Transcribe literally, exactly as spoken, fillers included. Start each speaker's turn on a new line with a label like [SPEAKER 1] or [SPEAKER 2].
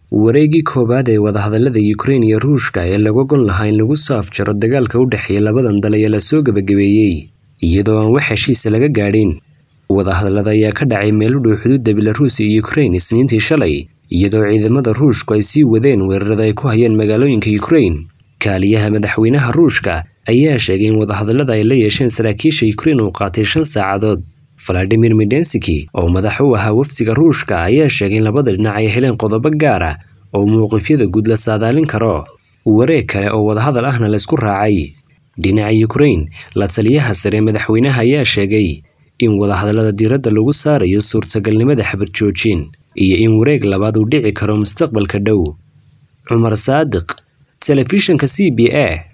[SPEAKER 1] wareegii koobaad ee wadahadallada Ukraine iyo Ruushka ee lagu gon lahaa in lagu soo afjaro dagaalka u dhexeeya labadan dal ayaa la soo gabagabeeyay iyadoo aan wax heshiis laga gaadhin. Wadahadallada ayaa ka dhacay meel u dhow xuduudda Belarus iyo Ukraine Isniintii shalay, iyadoo ciidamada Ruushku ay sii wadeen weerarada ay ku hayeen magaalooyinka Ukraine. Kaaliyaha madaxweynaha Ruushka ayaa sheegay in wadahadallada ay la yeesheen saraakiisha Ukraine uu qaatay shan saacadood. Vladimir Medensky oo madax u ahaa wafdiga Ruushka ayaa sheegay in labada dhinac ay heleen qodobo gaar ah oo mowqifyada guud la saadaalin karo. Wareeg kale oo wadahadal ahna la isku raacay. Dhinaca Ukraine, la taliyaha sare madaxweynaha ayaa sheegay in wadahadallada diiradda lagu saarayo suurtagalnimada xabad joojin iyo in wareeg labaad uu dhici karo mustaqbalka dhow. Cumar Saadiq, Telefishinka C B A.